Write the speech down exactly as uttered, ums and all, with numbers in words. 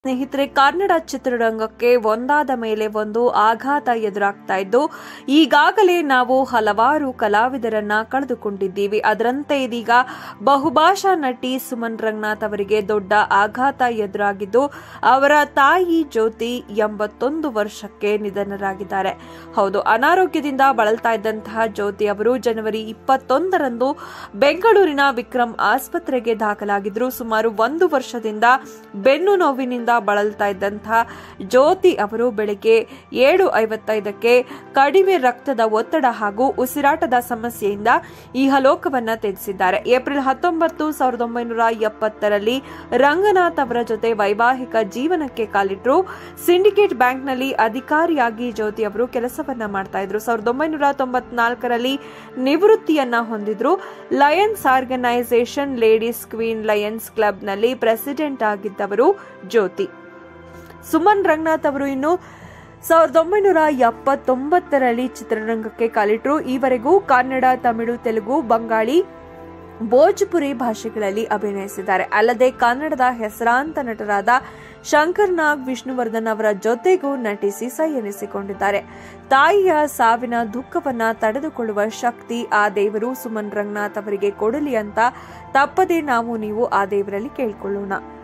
ಸ್ನೇಹಿತರೆ, ಕನ್ನಡ ಚಿತ್ರರಂಗಕ್ಕೆ ಒಂದಾದ ಮೇಲೆ ಒಂದು ಆಘಾತ ಎದುರಾಗ್ತಾ ಇದ್ದು ಈಗಾಗಲೇ ನಾವು ಹಲವಾರು ಕಲಾವಿದರನ್ನ ಕಳೆದುಕೊಂಡಿದ್ದೀವಿ. ಅದರಂತೆ ಇದೀಗ ಬಹುಭಾಷಾ ನಟಿ ಸುಮನ್ ರಂಗನಾಥ್ ಅವರಿಗೆ ದೊಡ್ಡ ಆಘಾತ ಎದುರಾಗಿದ್ದು ಅವರ ತಾಯಿ ಜ್ಯೋತಿ ಎಂಬತ್ತೊಂದು ವರ್ಷಕ್ಕೆ ನಿಧನರಾಗಿದ್ದಾರೆ. ಹೌದು, ಅನಾರೋಗ್ಯದಿಂದ ಬಳಲ್ತಾ ಇದ್ದಂತಹ ಜ್ಯೋತಿ ಅವರು ಜನವರಿ ಇಪ್ಪತ್ತೊಂದರಂದು ಬೆಂಗಳೂರಿನ ವಿಕ್ರಮ್ ಆಸ್ಪತ್ರೆಗೆ ದಾಖಲಾಗಿದ್ರು. ಸುಮಾರು ಒಂದು ವರ್ಷದಿಂದ ಬೆನ್ನು ನೋವಿನಿಂದ ಬಳಲ್ತಾ ಇದ್ದಂತಹ ಜ್ಯೋತಿ ಅವರು ಬೆಳಗ್ಗೆ ಏಳು ಐವತ್ತೈದಕ್ಕೆ ಕಡಿಮೆ ರಕ್ತದ ಒತ್ತಡ ಹಾಗೂ ಉಸಿರಾಟದ ಸಮಸ್ಯೆಯಿಂದ ಇಹಲೋಕವನ್ನ ತ್ಯಜಿಸಿದ್ದಾರೆ. ಏಪ್ರಿಲ್ ಹತ್ತೊಂಬತ್ತು ಸಾವಿರದ ಒಂಬೈನೂರ ಎಪ್ಪತ್ತರಲ್ಲಿ ರಂಗನಾಥ್ ಅವರ ಜೊತೆ ವೈವಾಹಿಕ ಜೀವನಕ್ಕೆ ಕಾಲಿಟ್ಟರು. ಸಿಂಡಿಕೇಟ್ ಬ್ಯಾಂಕ್ನಲ್ಲಿ ಅಧಿಕಾರಿಯಾಗಿ ಜ್ಯೋತಿ ಅವರು ಕೆಲಸವನ್ನ ಮಾಡ್ತಾ ಇದ್ರು. ಸಾವಿರದ ಒಂಬೈನೂರ ತೊಂಬತ್ನಾಲ್ಕರಲ್ಲಿ ನಿವೃತ್ತಿಯನ್ನ ಹೊಂದಿದ್ರು. Lions organisation ladies queen lions ಕ್ಲಬ್ನಲ್ಲಿ ಪ್ರೆಸಿಡೆಂಟ್ ಆಗಿದ್ದವರು ಜ್ಯೋತಿ. ಸುಮನ್ ರಂಗನಾಥ್ ಅವರು ಇನ್ನು ಸಾವಿರದ ಒಂಬೈನೂರ ಎಪ್ಪತ್ತೊಂಬತ್ತರಲ್ಲಿ ಚಿತ್ರರಂಗಕ್ಕೆ ಕಾಲಿಟ್ಟರು. ಈವರೆಗೂ ಕನ್ನಡ, ತಮಿಳು, ತೆಲುಗು, ಬಂಗಾಳಿ, ಭೋಜ್ಪುರಿ ಭಾಷೆಗಳಲ್ಲಿ ಅಭಿನಯಿಸಿದ್ದಾರೆ. ಅಲ್ಲದೆ ಕನ್ನಡದ ಹೆಸರಾಂತ ನಟರಾದ ಶಂಕರ್ ನಾಗ್, ವಿಷ್ಣುವರ್ಧನ್ ಅವರ ಜೊತೆಗೂ ನಟಿಸಿ ಸೈ ಎನಿಸಿಕೊಂಡಿದ್ದಾರೆ. ತಾಯಿಯ ಸಾವಿನ ದುಃಖವನ್ನ ತಡೆದುಕೊಳ್ಳುವ ಶಕ್ತಿ ಆ ದೇವರು ಸುಮನ್ ರಂಗನಾಥ್ ಅವರಿಗೆ ಕೊಡಲಿ ಅಂತ ತಪ್ಪದೆ ನಾವು ನೀವು ಆ ದೇವರಲ್ಲಿ ಕೇಳಿಕೊಳ್ಳೋಣ.